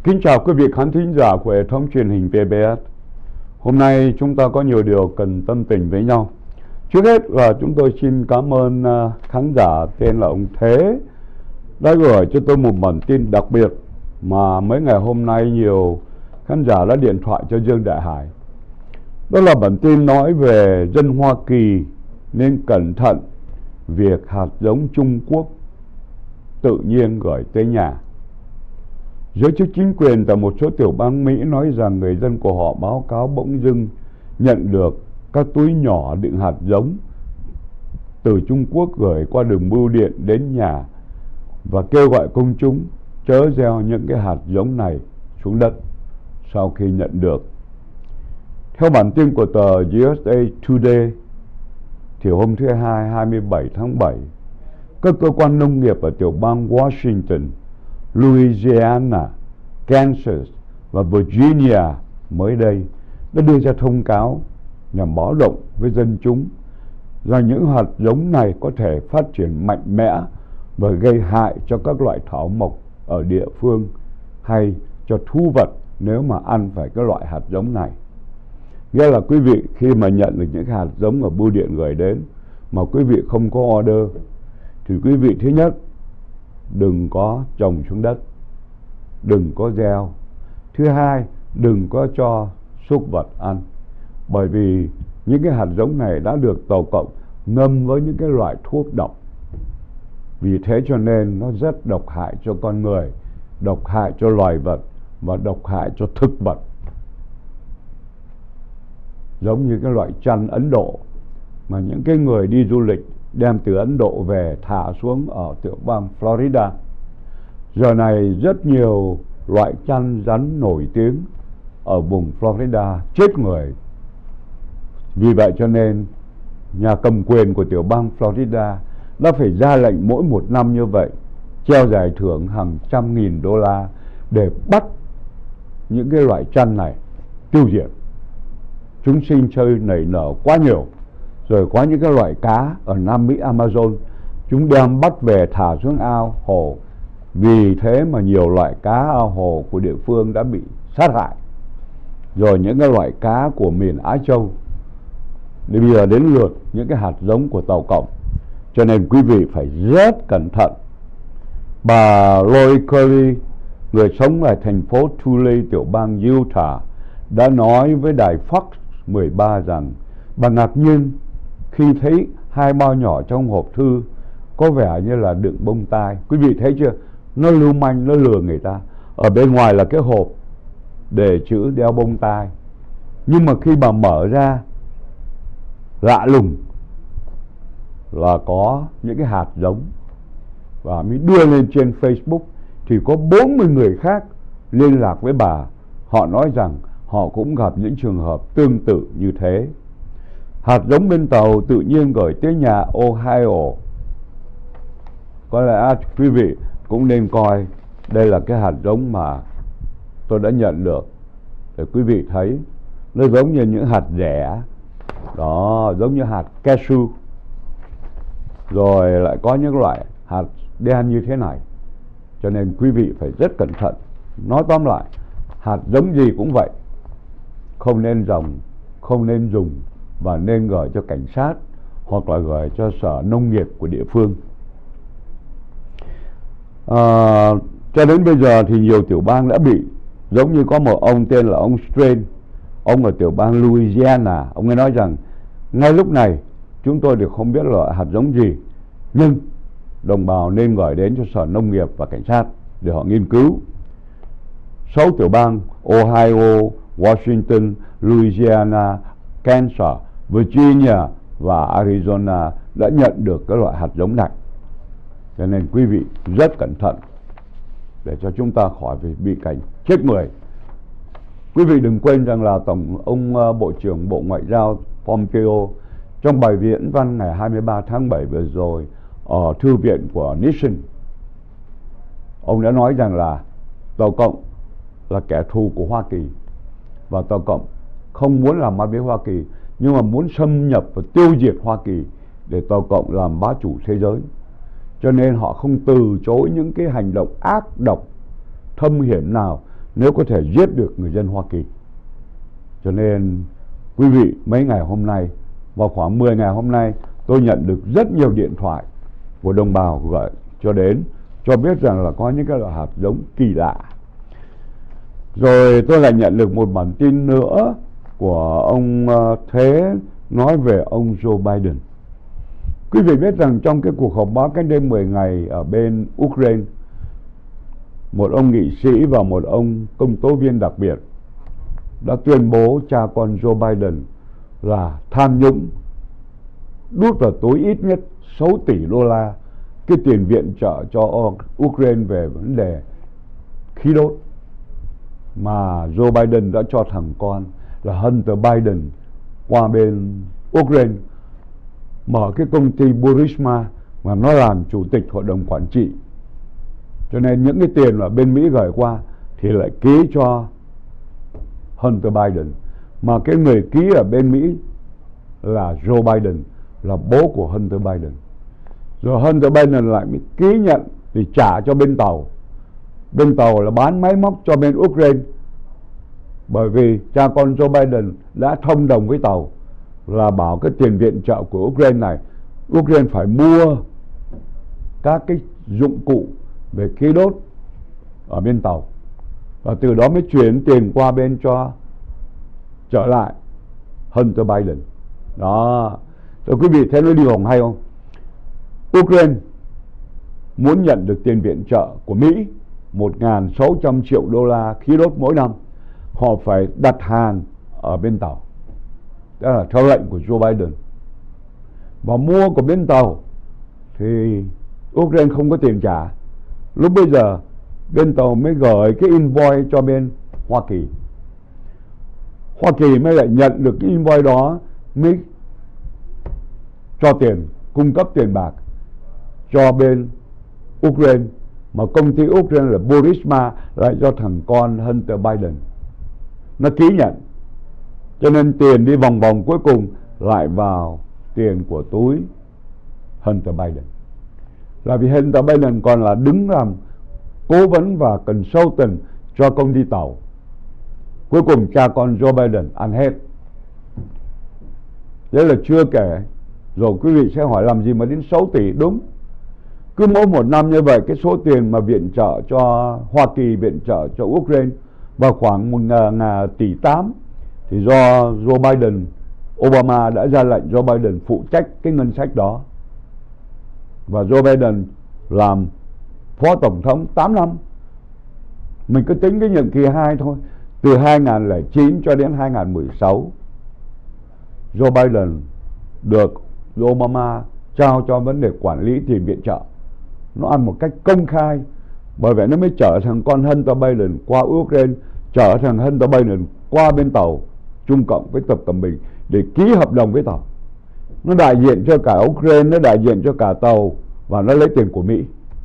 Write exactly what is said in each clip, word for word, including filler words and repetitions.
Kính chào quý vị khán thính giả của hệ thống truyền hình vê bê ét. Hôm nay chúng ta có nhiều điều cần tâm tình với nhau. Trước hết là chúng tôi xin cảm ơn khán giả tên là ông Thế đã gửi cho tôi một bản tin đặc biệt mà mấy ngày hôm nay nhiều khán giả đã điện thoại cho Dương Đại Hải. Đó là bản tin nói về dân Hoa Kỳ nên cẩn thận việc hạt giống Trung Quốc tự nhiên gửi tới nhà. Giới chức chính quyền tại một số tiểu bang Mỹ nói rằng người dân của họ báo cáo bỗng dưng nhận được các túi nhỏ đựng hạt giống từ Trung Quốc gửi qua đường bưu điện đến nhà và kêu gọi công chúng chớ gieo những cái hạt giống này xuống đất sau khi nhận được. Theo bản tin của tờ u ét a Today thì hôm thứ Hai hai mươi bảy tháng bảy, các cơ quan nông nghiệp ở tiểu bang Washington, Louisiana, Kansas và Virginia mới đây đã đưa ra thông cáo nhằm báo động với dân chúng rằng những hạt giống này có thể phát triển mạnh mẽ và gây hại cho các loại thảo mộc ở địa phương hay cho thú vật nếu mà ăn phải cái loại hạt giống này. Nghĩa là quý vị khi mà nhận được những hạt giống ở bưu điện gửi đến mà quý vị không có order thì quý vị thứ nhất đừng có trồng xuống đất, đừng có gieo. Thứ hai, đừng có cho súc vật ăn, bởi vì những cái hạt giống này đã được Tàu Cộng ngâm với những cái loại thuốc độc. Vì thế cho nên nó rất độc hại cho con người, độc hại cho loài vật và độc hại cho thực vật. Giống như cái loại chăn Ấn Độ mà những cái người đi du lịch đem từ Ấn Độ về thả xuống ở tiểu bang Florida. Giờ này rất nhiều loại chăn rắn nổi tiếng ở vùng Florida chết người. Vì vậy cho nên nhà cầm quyền của tiểu bang Florida đã phải ra lệnh mỗi một năm như vậy treo giải thưởng hàng trăm nghìn đô la để bắt những cái loại chăn này tiêu diệt. Chúng sinh chơi nảy nở quá nhiều. Rồi có những cái loại cá ở Nam Mỹ Amazon chúng đem bắt về thả xuống ao hồ. Vì thế mà nhiều loại cá ao hồ của địa phương đã bị sát hại. Rồi những cái loại cá của miền Á Châu thì bây giờ đến lượt những cái hạt giống của Tàu Cộng. Cho nên quý vị phải rất cẩn thận. Bà Lori Curry, người sống ở thành phố Tulare, tiểu bang Utah, đã nói với đài Fox mười ba rằng bà ngạc nhiên khi thấy hai bao nhỏ trong hộp thư có vẻ như là đựng bông tai. Quý vị thấy chưa? Nó lưu manh, nó lừa người ta. Ở bên ngoài là cái hộp để chữ đeo bông tai. Nhưng mà khi bà mở ra, lạ lùng là có những cái hạt giống. Và mới đưa lên trên Facebook thì có bốn mươi người khác liên lạc với bà. Họ nói rằng họ cũng gặp những trường hợp tương tự như thế. Hạt giống bên Tàu tự nhiên gửi tới nhà Ohio. Có lẽ quý vị cũng nên coi đây là cái hạt giống mà tôi đã nhận được. Để quý vị thấy nó giống như những hạt rẻ. Đó, giống như hạt cashew. Rồi lại có những loại hạt đen như thế này. Cho nên quý vị phải rất cẩn thận. Nói tóm lại, hạt giống gì cũng vậy, không nên trồng, không nên dùng và nên gửi cho cảnh sát hoặc là gửi cho sở nông nghiệp của địa phương. À, cho đến bây giờ thì nhiều tiểu bang đã bị, giống như có một ông tên là ông Strain, ông ở tiểu bang Louisiana. Ông ấy nói rằng ngay lúc này chúng tôi đều không biết loại hạt giống gì, nhưng đồng bào nên gửi đến cho sở nông nghiệp và cảnh sát để họ nghiên cứu. Sáu tiểu bang Ohio, Washington, Louisiana, Kansas, Virginia và Arizona đã nhận được các loại hạt giống này. Cho nên quý vị rất cẩn thận để cho chúng ta khỏi bị cảnh chết người. Quý vị đừng quên rằng là Tổng ông Bộ trưởng Bộ Ngoại giao Pompeo trong bài viễn văn ngày hai mươi ba tháng bảy vừa rồi ở thư viện của Nixon, ông đã nói rằng là Tàu Cộng là kẻ thù của Hoa Kỳ và Tàu Cộng không muốn làm ăn với Hoa Kỳ, nhưng mà muốn xâm nhập và tiêu diệt Hoa Kỳ để Tàu Cộng làm bá chủ thế giới. Cho nên họ không từ chối những cái hành động ác độc thâm hiểm nào nếu có thể giết được người dân Hoa Kỳ. Cho nên quý vị, mấy ngày hôm nay, vào khoảng mười ngày hôm nay, tôi nhận được rất nhiều điện thoại của đồng bào gọi cho đến, cho biết rằng là có những cái loại hạt giống kỳ lạ. Rồi tôi lại nhận được một bản tin nữa của ông Thế nói về ông Joe Biden. Quý vị biết rằng trong cái cuộc họp báo cách đây mười ngày ở bên Ukraine, một ông nghị sĩ và một ông công tố viên đặc biệt đã tuyên bố cha con Joe Biden là tham nhũng, đút vào túi ít nhất sáu tỷ đô la cái tiền viện trợ cho Ukraine về vấn đề khí đốt, mà Joe Biden đã cho thằng con là Hunter Biden qua bên Ukraine mở cái công ty Burisma mà nó làm chủ tịch hội đồng quản trị. Cho nên những cái tiền mà bên Mỹ gửi qua thì lại ký cho Hunter Biden, mà cái người ký ở bên Mỹ là Joe Biden, là bố của Hunter Biden. Rồi Hunter Biden lại mới ký nhận thì trả cho bên Tàu. Bên Tàu là bán máy móc cho bên Ukraine, bởi vì cha con Joe Biden đã thông đồng với Tàu là bảo cái tiền viện trợ của Ukraine này, Ukraine phải mua các cái dụng cụ về khí đốt ở bên Tàu, và từ đó mới chuyển tiền qua bên cho trở lại Hunter Biden. Đó. Rồi quý vị thấy nó đi vòng hay không? Ukraine muốn nhận được tiền viện trợ của Mỹ một nghìn sáu trăm triệu đô la khí đốt mỗi năm, họ phải đặt hàng ở bên Tàu. Đó là theo lệnh của Joe Biden. Và mua của bên Tàu thì Ukraine không có tiền trả. Lúc bây giờ bên Tàu mới gửi cái invoice cho bên Hoa Kỳ. Hoa Kỳ mới lại nhận được cái invoice đó, mới cho tiền, cung cấp tiền bạc cho bên Ukraine, mà công ty Ukraine là Burisma lại cho thằng con Hunter Biden nó ký nhận. Cho nên tiền đi vòng vòng cuối cùng lại vào tiền của túi Hunter Biden. Là vì Hunter Biden còn là đứng làm cố vấn và consultant cho công ty Tàu. Cuối cùng cha con Joe Biden ăn hết. Đấy là chưa kể. Rồi quý vị sẽ hỏi làm gì mà đến sáu tỷ? Đúng. Cứ mỗi một năm như vậy, cái số tiền mà viện trợ cho Hoa Kỳ viện trợ cho Ukraine vào khoảng một tỷ tám, thì do Joe Biden, Obama đã ra lệnh Joe Biden phụ trách cái ngân sách đó. Và Joe Biden làm phó tổng thống tám năm. Mình cứ tính cái nhiệm kỳ hai thôi, từ hai nghìn không trăm lẻ chín cho đến hai nghìn không trăm mười sáu, Joe Biden được Obama trao cho vấn đề quản lý tiền viện trợ. Nó ăn một cách công khai, bởi vậy nó mới chở thằng con Hunter Biden qua Ukraine, chở thằng Hunter Biden qua bên Tàu Trung Cộng với Tập Cận Bình để ký hợp đồng với Tàu. Nó đại diện cho cả Ukraine, nó đại diện cho cả Tàu, và nó lấy tiền của Mỹ.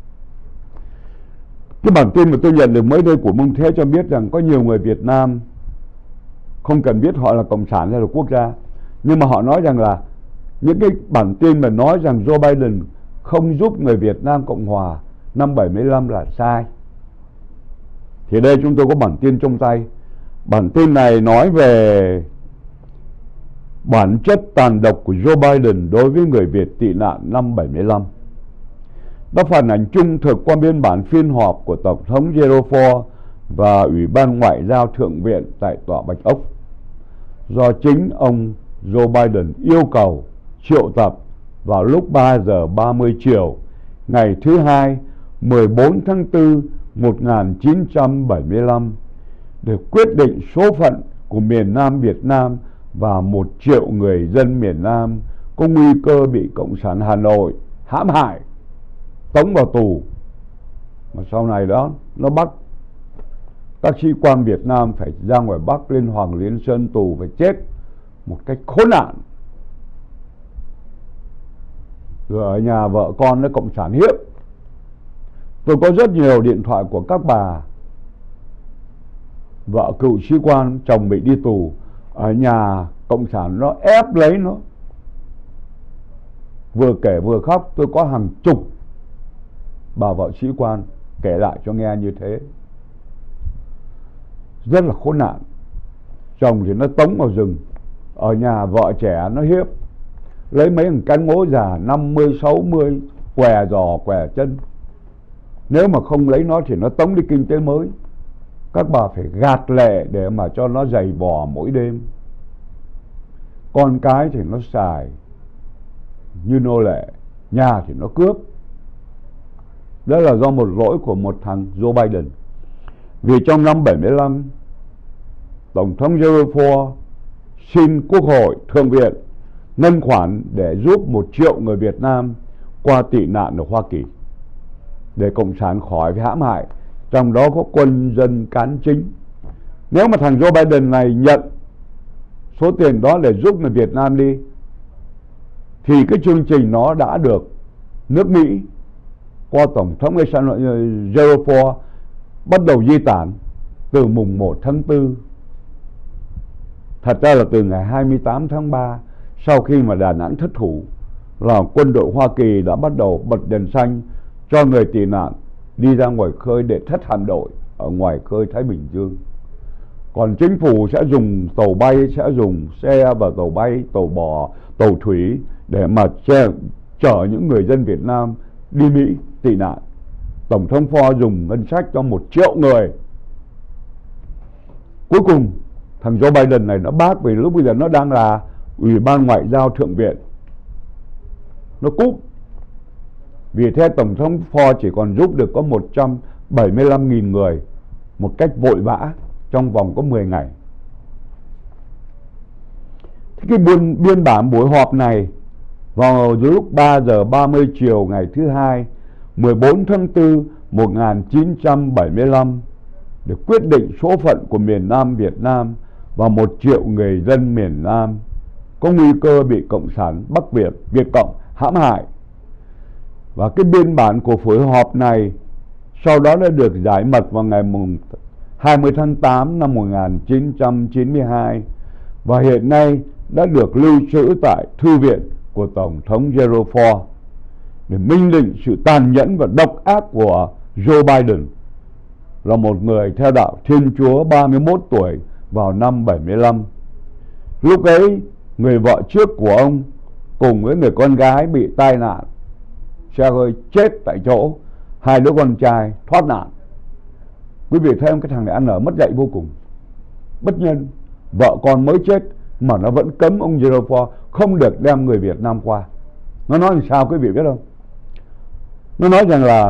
Cái bản tin mà tôi nhận được mới đây của Mông Thế cho biết rằng có nhiều người Việt Nam, không cần biết họ là cộng sản hay là quốc gia, nhưng mà họ nói rằng là những cái bản tin mà nói rằng Joe Biden không giúp người Việt Nam Cộng Hòa năm bảy mươi lăm là sai. Thì đây chúng tôi có bản tin trong tay. Bản tin này nói về bản chất tàn độc của Joe Biden đối với người Việt tị nạn năm bảy mươi lăm. Đã phản ảnh trung thực qua biên bản phiên họp của Tổng thống Gerald Ford và Ủy ban Ngoại giao Thượng viện tại Tòa Bạch Ốc, do chính ông Joe Biden yêu cầu triệu tập vào lúc ba giờ ba mươi chiều ngày thứ hai mười bốn tháng tư một nghìn chín trăm bảy mươi lăm để quyết định số phận của miền Nam Việt Nam và một triệu người dân miền Nam có nguy cơ bị Cộng sản Hà Nội hãm hại, tống vào tù. Mà sau này đó nó bắt các sĩ quan Việt Nam phải ra ngoài Bắc lên Hoàng Liên Sơn tù, phải chết một cách khốn nạn. Rồi ở nhà vợ con nó cộng sản hiếp. Tôi có rất nhiều điện thoại của các bà vợ cựu sĩ quan chồng bị đi tù, ở nhà cộng sản nó ép lấy nó. Vừa kể vừa khóc. Tôi có hàng chục bà vợ sĩ quan kể lại cho nghe như thế. rất là khốn nạn. Chồng thì nó tống vào rừng, ở nhà vợ trẻ nó hiếp, lấy mấy thằng cán ngố già năm mươi sáu mươi què giò què chân. Nếu mà không lấy nó thì nó tống đi kinh tế mới. Các bà phải gạt lệ để mà cho nó giày vò mỗi đêm. Con cái thì nó xài như nô lệ, nhà thì nó cướp. Đó là do một lỗi của một thằng Joe Biden. Vì trong năm bảy mươi lăm, Tổng thống Gerald Ford xin Quốc hội, Thượng viện ngân khoản để giúp một triệu người Việt Nam qua tị nạn ở Hoa Kỳ, để Cộng sản khỏi phải hãm hại, trong đó có quân dân cán chính. Nếu mà thằng Joe Biden này nhận số tiền đó để giúp người Việt Nam đi, thì cái chương trình nó đã được nước Mỹ qua Tổng thống Gerald Ford bắt đầu di tản từ mùng một tháng tư. Thật ra là từ ngày hai mươi tám tháng ba, sau khi mà Đà Nẵng thất thủ, là quân đội Hoa Kỳ đã bắt đầu bật đèn xanh cho người tị nạn đi ra ngoài khơi để thất hạm đội ở ngoài khơi Thái Bình Dương. Còn chính phủ sẽ dùng tàu bay, sẽ dùng xe và tàu bay, tàu bò, tàu thủy để mà che, chở những người dân Việt Nam đi Mỹ tị nạn. Tổng thống Ford dùng ngân sách cho một triệu người. Cuối cùng thằng Joe Biden này nó bác, vì lúc bây giờ nó đang là Ủy ban Ngoại giao Thượng viện, nó cúp. Vì thế Tổng thống Ford chỉ còn giúp được có một trăm bảy mươi lăm nghìn người một cách vội vã trong vòng có mười ngày. Thế cái biên, biên bản buổi họp này vào lúc ba giờ ba mươi chiều ngày thứ hai mười bốn tháng tư một nghìn chín trăm bảy mươi lăm để quyết định số phận của miền Nam Việt Nam và một triệu người dân miền Nam có nguy cơ bị Cộng sản Bắc Việt, Việt Cộng hãm hại. Và cái biên bản của buổi họp này sau đó đã được giải mật vào ngày hai mươi tháng tám năm một nghìn chín trăm chín mươi hai và hiện nay đã được lưu trữ tại Thư viện của Tổng thống Gerald Ford để minh định sự tàn nhẫn và độc ác của Joe Biden, là một người theo đạo Thiên Chúa ba mươi mốt tuổi vào năm bảy mươi lăm. Lúc ấy, người vợ trước của ông cùng với người con gái bị tai nạn xe hơi chết tại chỗ, hai đứa con trai thoát nạn. Quý vị thấy không, cái thằng này ăn ở mất dạy vô cùng, bất nhân. Vợ con mới chết mà nó vẫn cấm ông Gerald Ford không được đem người Việt Nam qua. Nó nói làm sao quý vị biết không? Nó nói rằng là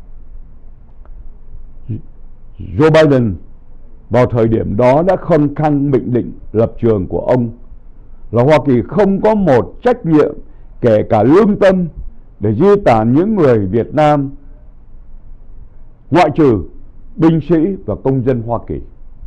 Joe Biden vào thời điểm đó đã khăng khăng định định lập trường của ông là Hoa Kỳ không có một trách nhiệm kể cả lương tâm để di tản những người Việt Nam, ngoại trừ binh sĩ và công dân Hoa Kỳ,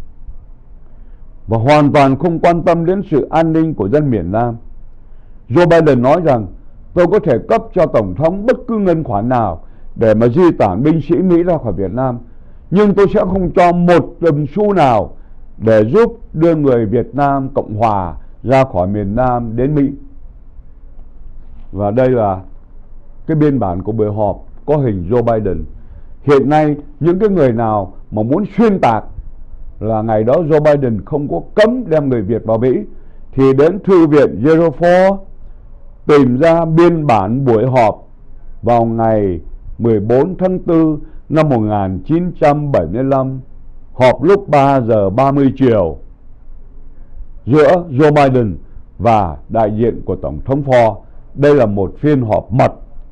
và hoàn toàn không quan tâm đến sự an ninh của dân miền Nam. Joe Biden nói rằng tôi có thể cấp cho Tổng thống bất cứ ngân khoản nào để mà di tản binh sĩ Mỹ ra khỏi Việt Nam, nhưng tôi sẽ không cho một đồng xu nào để giúp đưa người Việt Nam Cộng Hòa ra khỏi miền Nam đến Mỹ. Và đây là cái biên bản của buổi họp có hình Joe Biden. Hiện nay những cái người nào mà muốn xuyên tạc là ngày đó Joe Biden không có cấm đem người Việt vào Mỹ thì đến Thư viện Gerald Ford tìm ra biên bản buổi họp vào ngày mười bốn tháng tư năm một nghìn chín trăm bảy mươi lăm, họp lúc ba giờ ba mươi chiều giữa Joe Biden và đại diện của Tổng thống Ford. Đây là một phiên họp mật.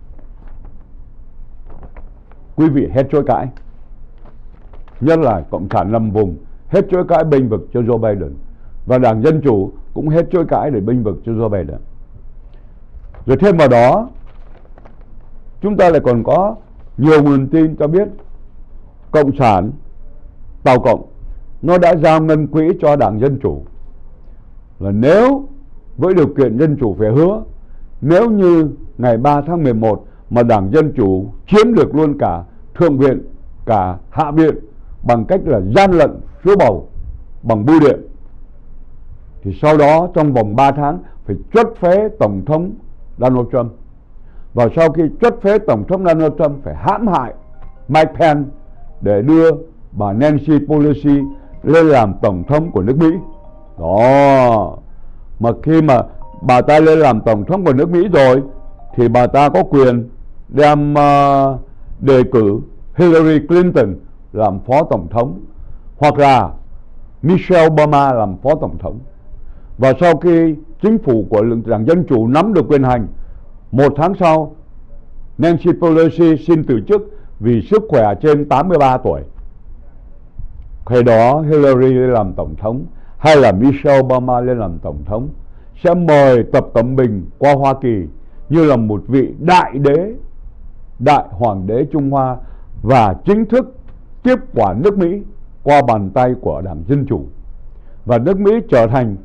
Quý vị hết chối cãi, nhất là Cộng sản nằm vùng hết chối cãi bênh vực cho Joe Biden, và Đảng Dân Chủ cũng hết chối cãi để bênh vực cho Joe Biden. Rồi thêm vào đó, chúng ta lại còn có nhiều nguồn tin cho biết Cộng sản Tàu Cộng nó đã giao ngân quỹ cho Đảng Dân Chủ, là nếu với điều kiện Dân Chủ phải hứa, nếu như ngày ba tháng mười một mà Đảng Dân Chủ chiếm được luôn cả Thượng viện, cả Hạ viện bằng cách là gian lận phiếu bầu bằng bưu điện, thì sau đó trong vòng ba tháng phải truất phế Tổng thống Donald Trump. Và sau khi truất phế Tổng thống Donald Trump phải hãm hại Mike Pence để đưa bà Nancy Pelosi lên làm tổng thống của nước Mỹ. Đó, mà khi mà bà ta lên làm tổng thống của nước Mỹ rồi thì bà ta có quyền đem uh, đề cử Hillary Clinton làm phó tổng thống, hoặc là Michelle Obama làm phó tổng thống. Và sau khi chính phủ của Đảng Dân Chủ nắm được quyền hành, một tháng sau Nancy Pelosi xin từ chức vì sức khỏe trên tám mươi ba tuổi. Khi đó Hillary lên làm tổng thống hay là Michelle Obama lên làm tổng thống sẽ mời Tập Cận Bình qua Hoa Kỳ như là một vị đại đế, đại hoàng đế Trung Hoa, và chính thức tiếp quản nước Mỹ qua bàn tay của Đảng Dân Chủ. Và nước Mỹ trở thành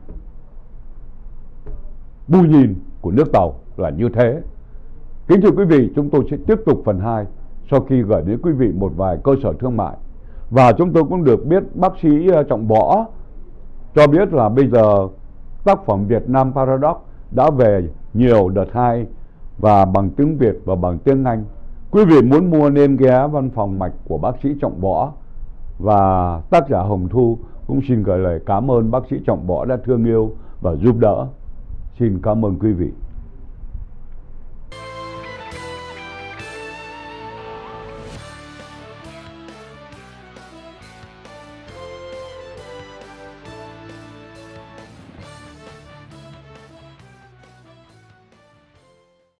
bù nhìn của nước Tàu là như thế. Kính thưa quý vị, chúng tôi sẽ tiếp tục phần hai sau khi gửi đến quý vị một vài cơ sở thương mại. Và chúng tôi cũng được biết bác sĩ Trọng Võ cho biết là bây giờ tác phẩm Việt Nam Paradox đã về nhiều đợt hai và bằng tiếng Việt và bằng tiếng Anh. Quý vị muốn mua nên ghé văn phòng mạch của bác sĩ Trọng Võ. Và tác giả Hồng Thu cũng xin gửi lời cảm ơn bác sĩ Trọng Võ đã thương yêu và giúp đỡ. Xin cảm ơn quý vị.